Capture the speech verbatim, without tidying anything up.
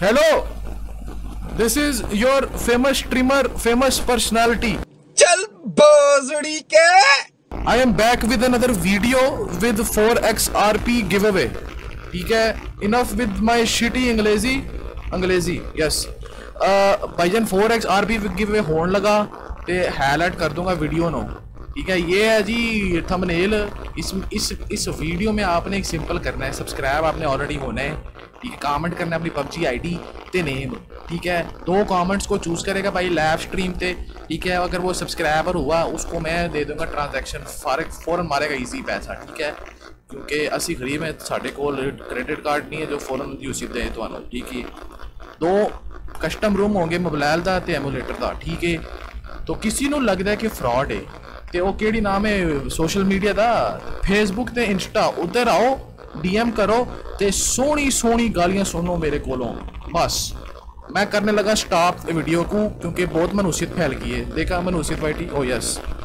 Hello, this is your famous streamer, famous personality. चल बोजड़ी के I am back with another video with four X R P giveaway. ठीक है, enough with my shitty अंग्रेजी अंग्रेजी yes भाईजान। Four X R P giveaway होने लगा तो हाईलाइट कर दूंगा वीडियो नो। ठीक है, ये है जी थंबनेल। इस इस इस वीडियो में आपने एक सिंपल करना है, सब्सक्राइब आपने ऑलरेडी होना है। ठीक है, कमेंट करना है अपनी पबजी आईडी ते नेम। ठीक है, दो कमेंट्स को चूज करेगा भाई लाइव स्ट्रीम पे। ठीक है, अगर वो सब्सक्राइबर हुआ उसको मैं दे दूंगा ट्रांजैक्शन फारक फौरन मारेगा इजी पैसा। ठीक है, क्योंकि असी गरीब है, साढ़े कोल क्रेडिट कार्ड नहीं है जो फौरन यूसी दे तो। ठीक है, दो कस्टम रूम होंगे मोबाइल का ते एमुलेटर का। ठीक है, तो किसी को लगता है कि फ्रॉड है तो वो केड़ी नाम है सोशल मीडिया का, फेसबुक ते इंस्टा, उधर आओ डीएम करो ते सोहनी सोहनी गालियां सुनो मेरे कोलों। बस मैं करने लगा स्टॉप वीडियो को क्योंकि बहुत मनूसियत फैल गई है। देखा मनूसियत वाइटी, ओ यस।